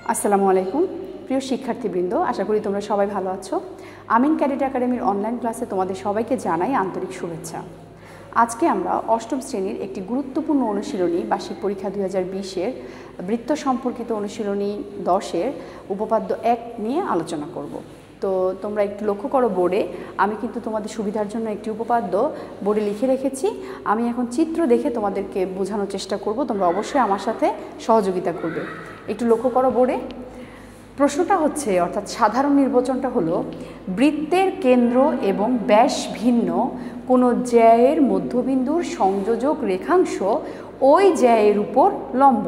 আসসালামু আলাইকুম প্রিয় শিক্ষার্থীবৃন্দ, আশা করি তোমরা সবাই ভালো আছো। আমিন ক্যাডেট একাডেমির অনলাইন ক্লাসে তোমাদের সবাইকে জানাই আন্তরিক শুভেচ্ছা। আজকে আমরা অষ্টম শ্রেণীর একটি গুরুত্বপূর্ণ অনুশীলনী বার্ষিক পরীক্ষা 2020-এর বৃত্ত সম্পর্কিত অনুশীলনী 10-এর উপপাদ্য 1 নিয়ে আলোচনা করব। তো তোমরা একটু লক্ষ্য করো বোর্ডে, আমি কিন্তু তোমাদের সুবিধার জন্য একটি উপপাদ্য বোর্ডে লিখে রেখেছি। আমি এখন চিত্র দেখে তোমাদেরকে বোঝানোর চেষ্টা করব, তোমরা অবশ্যই আমার সাথে সহযোগিতা করবে। একটু লক্ষ্য করো বোর্ডে। প্রশ্নটা হচ্ছে, অর্থাৎ সাধারণ নির্বাচনটা হলো, বৃত্তের কেন্দ্র এবং ব্যাস ভিন্ন কোনো জ্যায়ের মধ্যবিন্দুর সংযোজক রেখাংশ ওই জ্যায়ের উপর লম্ব।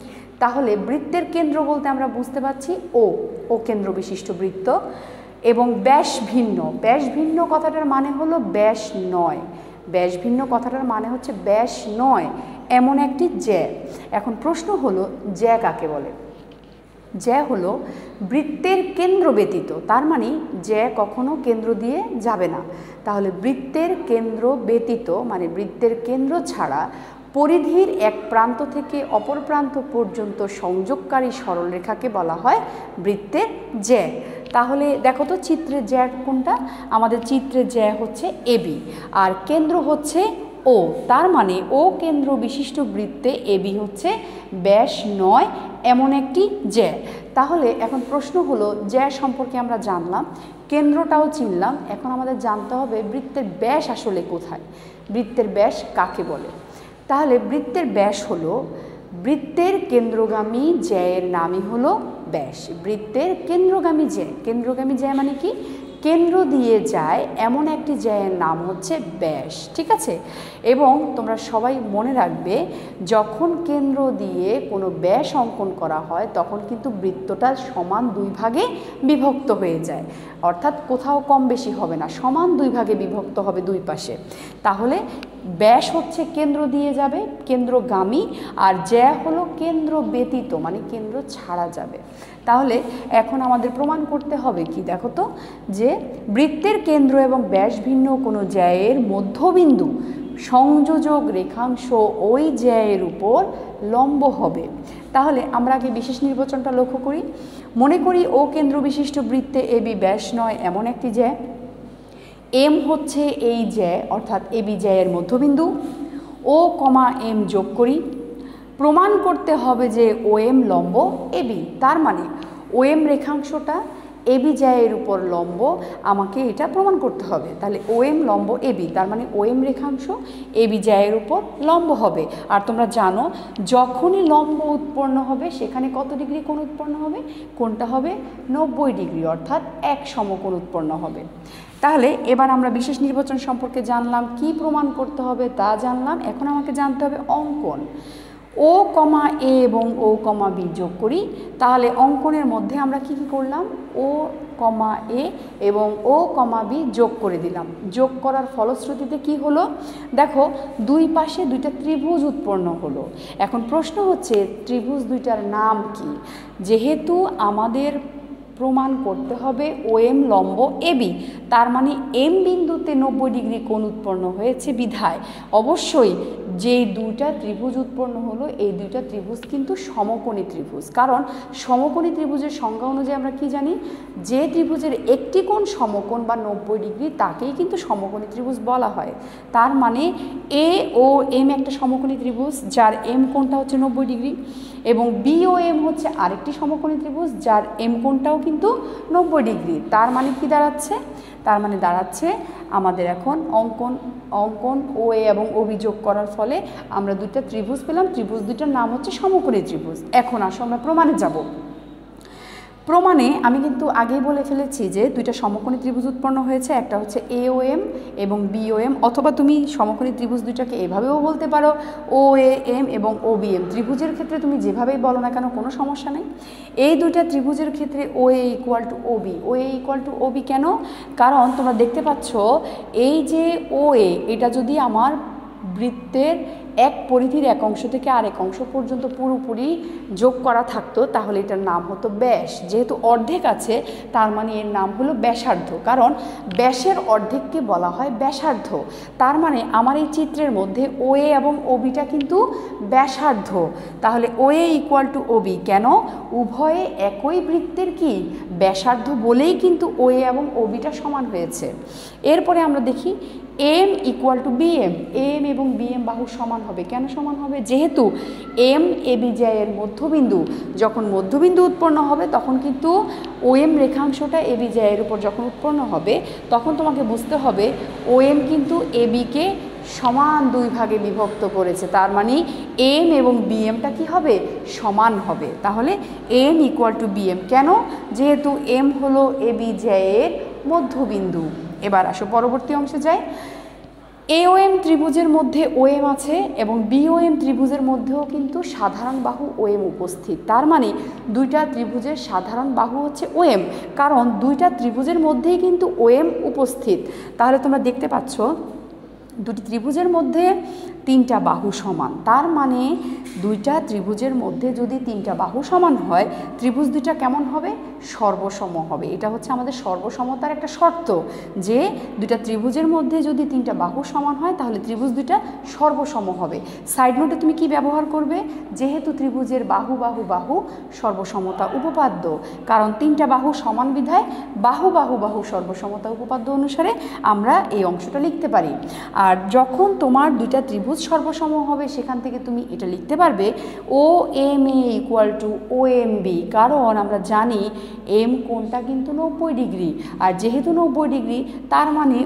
তাহলে বৃত্তের কেন্দ্র বলতে আমরা বুঝতে পারছি ও কেন্দ্র বিশিষ্ট বৃত্ত, এবং ব্যাস ভিন্ন। ব্যাস ভিন্ন কথাটার মানে হলো ব্যাস নয়। ব্যাস ভিন্ন কথাটার মানে হচ্ছে ব্যাস নয় এমন একটি জ্যা। এখন প্রশ্ন হলো, জ্যা কাকে বলে? জ্যা হলো বৃত্তের কেন্দ্র ব্যতীত, তার মানে জ্যা কখনো কেন্দ্র দিয়ে যাবে না। তাহলে বৃত্তের কেন্দ্র ব্যতীত মানে বৃত্তের কেন্দ্র ছাড়া পরিধির এক প্রান্ত থেকে অপর প্রান্ত পর্যন্ত সংযোগকারী সরলরেখাকে বলা হয় বৃত্তের জ্যা। তাহলে দেখো তো চিত্রের জ্যা কোনটা? আমাদের চিত্রের জ্যা হচ্ছে এবি, আর কেন্দ্র হচ্ছে ও, তার মানে ও কেন্দ্র বিশিষ্ট বৃত্তে এবি হচ্ছে ব্যাস নয় এমন একটি জ্যা। তাহলে এখন প্রশ্ন হলো, জ্যা সম্পর্কে আমরা জানলাম, কেন্দ্রটাও চিনলাম, এখন আমাদের জানতে হবে বৃত্তের ব্যাস আসলে কোথায়, বৃত্তের ব্যাস কাকে বলে। তাহলে বৃত্তের ব্যাস হলো বৃত্তের কেন্দ্রগামী জ্যায়ের নামই হলো ব্যাস। বৃত্তের কেন্দ্রগামী জ্যা, কেন্দ্রগামী জ্যা মানে কি? কেন্দ্র দিয়ে যায় এমন একটি জ্যায়ের নাম হচ্ছে ব্যাস, ঠিক আছে? এবং তোমরা সবাই মনে রাখবে, যখন কেন্দ্র দিয়ে কোনো ব্যাস অঙ্কন করা হয় তখন কিন্তু বৃত্তটা সমান দুই ভাগে বিভক্ত হয়ে যায়, অর্থাৎ কোথাও কম বেশি হবে না, সমান দুই ভাগে বিভক্ত হবে দুই পাশে। তাহলে ব্যাস হচ্ছে কেন্দ্র দিয়ে যাবে, কেন্দ্রগামী, আর জ্যা হলো কেন্দ্র ব্যতীত মানে কেন্দ্র ছাড়া যাবে। তাহলে এখন আমাদের প্রমাণ করতে হবে কি, দেখো তো, যে বৃত্তের কেন্দ্র এবং ব্যাস ভিন্ন কোনো জ্যায়ের মধ্যবিন্দু সংযোজক রেখাংশ ওই জ্যায়ের উপর লম্ব হবে। তাহলে আমরা আগে বিশেষ নির্বাচনটা লক্ষ্য করি। মনে করি ও কেন্দ্র বিশিষ্ট বৃত্তে এবি ব্যাস নয় এমন একটি জ্যা, এম হচ্ছে এই জ্যা অর্থাৎ এবি জ্যায়ের মধ্যবিন্দু, ও কমা এম যোগ করি। প্রমাণ করতে হবে যে ও এম লম্ব এবি, তার মানে ও এম রেখাংশটা এবি জ্যায়ের উপর লম্ব, আমাকে এটা প্রমাণ করতে হবে। তাহলে ও এম লম্ব এবি, তার মানে ও এম রেখাংশ এবি জ্যায়ের উপর লম্ব হবে। আর তোমরা জানো, যখনই লম্ব উৎপন্ন হবে সেখানে কত ডিগ্রি কোণ উৎপন্ন হবে? কোণটা হবে 90 ডিগ্রি, অর্থাৎ এক সমকোণ উৎপন্ন হবে। তাহলে এবার আমরা বিশেষ নির্বাচন সম্পর্কে জানলাম, কি প্রমাণ করতে হবে তা জানলাম। এখন আমাকে জানতে হবে অঙ্কন। ও কমা এ এবং ও কমা বি যোগ করি। তাহলে অঙ্কনের মধ্যে আমরা কি করলাম? ও কমা এ এবং ও কমা বি যোগ করে দিলাম। যোগ করার ফলশ্রুতিতে কি হলো? দেখো, দুই পাশে দুইটা ত্রিভুজ উৎপন্ন হলো। এখন প্রশ্ন হচ্ছে, ত্রিভুজ দুইটার নাম কি? যেহেতু আমাদের প্রমাণ করতে হবে ও এম লম্ব এবি, তার মানে এম বিন্দুতে 90 ডিগ্রি কোণ উৎপন্ন হয়েছে বিধায় অবশ্যই যেই দুইটা ত্রিভুজ উৎপন্ন হলো এই দুইটা ত্রিভুজ কিন্তু সমকোণী ত্রিভুজ। কারণ সমকোণী ত্রিভুজের সংজ্ঞা অনুযায়ী আমরা কি জানি, যে ত্রিভুজের একটি কোণ সমকোণ বা 90 ডিগ্রি তাকেই কিন্তু সমকোণী ত্রিভুজ বলা হয়। তার মানে এ ও এম একটা সমকোণী ত্রিভুজ যার এম কোণটা হচ্ছে 90 ডিগ্রি, এবং বি ও এম হচ্ছে আরেকটি সমকোণী ত্রিভুজ যার এম কোণটাও কিন্তু 90 ডিগ্রি। তার মানে কি দাঁড়াচ্ছে? তার মানে দাঁড়াচ্ছে আমাদের এখন অঙ্কন ও এ এবং অভিযোগ করার ফলে আমরা দুইটা ত্রিভুজ পেলাম, ত্রিভুজ দুইটার নাম হচ্ছে সমকোণী ত্রিভুজ। এখন আসো আমরা প্রমাণে যাব। প্রমাণে আমি কিন্তু আগেই বলে ফেলেছি যে দুইটা সমকোণী ত্রিভুজ উৎপন্ন হয়েছে, একটা হচ্ছে এ ও এম এবং বি ও এম, অথবা তুমি সমকোণী ত্রিভুজ দুইটাকে এভাবেও বলতে পারো, ও এ এম এবং ও বি এম। ত্রিভুজের ক্ষেত্রে তুমি যেভাবেই বলো না কেন কোনো সমস্যা নেই। এই দুইটা ত্রিভুজের ক্ষেত্রে O A equal to O B, O A equal to O B কেন? কারণ তোমরা দেখতে পাচ্ছ এই যে ও এ, এটা যদি আমার বৃত্তের এক পরিধির এক অংশ থেকে আরেক অংশ পর্যন্ত পুরোপুরি যোগ করা থাকতো তাহলে এটার নাম হতো ব্যাস। যেহেতু অর্ধেক আছে তার মানে এর নাম হলো ব্যাসার্ধ, কারণ ব্যাসের অর্ধেককে বলা হয় ব্যাসার্ধ। তার মানে আমার এই চিত্রের মধ্যে OA এবং OBটা কিন্তু ব্যাসার্ধ। তাহলে OA ইকুয়াল টু OB, কেন? উভয়ে একই বৃত্তের কি ব্যাসার্ধ বলেই কিন্তু OA এবং OBটা সমান হয়েছে। এরপরে আমরা দেখি M equal to BM, AM এবং BM বাহু সমান হবে। কেন সমান হবে? যেহেতু M AB এর মধ্যবিন্দু, যখন মধ্যবিন্দু উৎপন্ন হবে তখন কিন্তু OM রেখাংশটা AB এর উপর যখন উৎপন্ন হবে তখন তোমাকে বুঝতে হবে OM কিন্তু ABকে সমান দুই ভাগে বিভক্ত করেছে, তার মানে M এবং BMটা কি হবে? সমান হবে। তাহলে M ইকুয়াল টু BM, কেন? যেহেতু M হলো AB এর মধ্যবিন্দু। এবার আসো পরবর্তী অংশে যাই। AOM ত্রিভুজের মধ্যে OM আছে এবং BOM ত্রিভুজের মধ্যেও কিন্তু সাধারণ বাহু OM উপস্থিত। তার মানে দুইটা ত্রিভুজের সাধারণ বাহু হচ্ছে OM, কারণ দুইটা ত্রিভুজের মধ্যেই কিন্তু OM উপস্থিত। তাহলে তোমরা দেখতে পাচ্ছ দুটি ত্রিভুজের মধ্যে তিনটা বাহু সমান। তার মানে দুইটা ত্রিভুজের মধ্যে যদি তিনটা বাহু সমান হয় ত্রিভুজ দুইটা কেমন হবে? সর্বসম হবে। এটা হচ্ছে আমাদের সর্বসমতার একটা শর্ত, যে দুইটা ত্রিভুজের মধ্যে যদি তিনটা বাহু সমান হয় তাহলে ত্রিভুজ দুইটা সর্বসম হবে। সাইড নোটে তুমি কি ব্যবহার করবে? যেহেতু ত্রিভুজের বাহু বাহু বাহু সর্বসমতা উপপাদ্য, কারণ তিনটা বাহু সমান বিধায় বাহু বাহু বাহু সর্বসমতা উপপাদ্য অনুসারে আমরা এই অংশটা লিখতে পারি। আর যখন তোমার দুইটা ত্রিভুজ সর্বসম হবে সেখান থেকে তুমি এটা লিখতে পারবে OMA ইকুয়াল টু OMB, কারণ আমরা জানি M কোণটা কিন্তু 90 ডিগ্রি, আর যেহেতু 90 ডিগ্রি তার মানে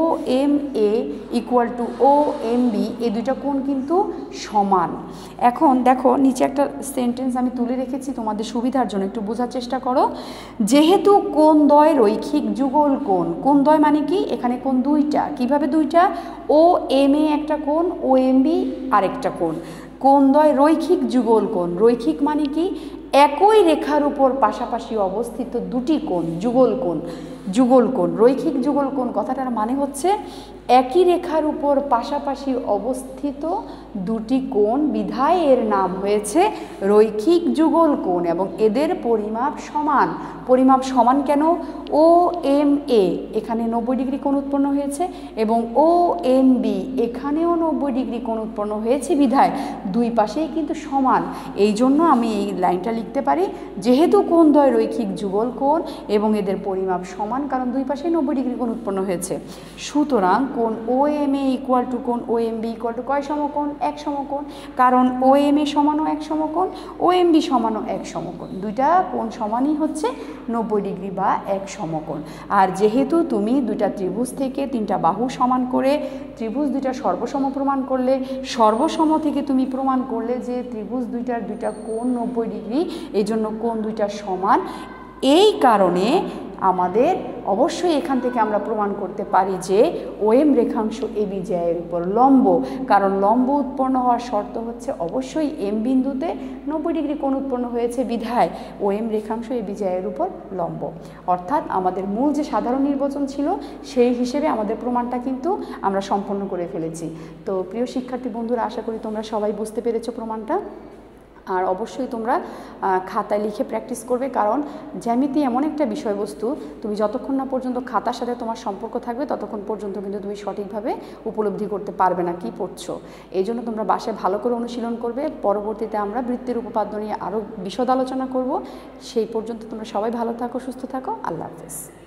OMA ইকুয়াল টু OMB, এই দুইটা কোণ কিন্তু সমান। এখন দেখো নিচে একটা সেন্টেন্স আমি তুলে রেখেছি তোমাদের সুবিধার জন্য, একটু বোঝার চেষ্টা করো। যেহেতু কোণদ্বয় রৈখিক যুগল কোণ, কোণদ্বয় মানে কি? এখানে কোণ দুইটা। কিভাবে দুইটা? OMA একটা কোণ, OMB আরেকটা কোণ। কোণদ্বয় রৈখিক যুগল কোণ, রৈখিক মানে কি? একই রেখার উপর পাশাপাশি অবস্থিত দুটি কোণ, যুগল কোণ। যুগল কোণ, রৈখিক যুগল কোণ কথাটার মানে হচ্ছে একই রেখার উপর পাশাপাশি অবস্থিত দুটি কোণ বিধায় এর নাম হয়েছে রৈখিক যুগল কোণ, এবং এদের পরিমাপ সমান। পরিমাপ সমান কেন? OMA এখানে 90 ডিগ্রি কোণ উৎপন্ন হয়েছে এবং OMB এখানেও 90 ডিগ্রি কোণ উৎপন্ন হয়েছে বিধায় দুই পাশেই কিন্তু সমান। এই জন্য আমি এই লাইনটা লিখতে পারি, যেহেতু কোণদ্বয় রৈখিক যুগল কোণ এবং এদের পরিমাপ সমান, কারণ দুই পাশেই 90 ডিগ্রি কোণ উৎপন্ন হয়েছে, সুতরাং কোণ OMA ইকুয়াল টু কোণ OMB ইকুয়াল টু কয় সমকোণ? এক সমকোণ, কারণ OMA সমানও এক সমকোণ, OMB সমানও এক সমকোণ। দুইটা কোণ সমানই হচ্ছে 90 ডিগ্রি বা এক সমকোণ। আর যেহেতু তুমি দুইটা ত্রিভুজ থেকে তিনটা বাহু সমান করে ত্রিভুজ দুইটা সর্বসম প্রমাণ করলে, সর্বসম থেকে তুমি প্রমাণ করলে যে ত্রিভুজ দুইটার দুইটা কোণ 90 ডিগ্রি, এই জন্য কোণ দুইটা সমান। এই কারণে আমাদের অবশ্যই এখান থেকে আমরা প্রমাণ করতে পারি যে OM রেখাংশ AB এর উপর লম্ব, কারণ লম্ব উৎপন্ন হওয়ার শর্ত হচ্ছে অবশ্যই M বিন্দুতে 90 ডিগ্রি কোণ উৎপন্ন হয়েছে বিধায় OM রেখাংশ AB এর উপর লম্ব। অর্থাৎ আমাদের মূল যে সাধারণ নির্বাচন ছিল সেই হিসেবে আমাদের প্রমাণটা কিন্তু আমরা সম্পন্ন করে ফেলেছি। তো প্রিয় শিক্ষার্থী বন্ধুরা, আশা করি তোমরা সবাই বুঝতে পেরেছো প্রমাণটা। আর অবশ্যই তোমরা খাতায় লিখে প্র্যাকটিস করবে, কারণ জ্যামিতি এমন একটা বিষয়বস্তু তুমি যতক্ষণ না পর্যন্ত খাতার সাথে তোমার সম্পর্ক থাকবে ততক্ষণ পর্যন্ত কিন্তু তুমি সঠিকভাবে উপলব্ধি করতে পারবে না কি পড়ছো। এই জন্য তোমরা বাসায় ভালো করে অনুশীলন করবে। পরবর্তীতে আমরা বৃত্তের উপপাদ্য নিয়ে আরও বিশদ আলোচনা করব। সেই পর্যন্ত তোমরা সবাই ভালো থাকো, সুস্থ থাকো। আল্লাহ হাফেজ।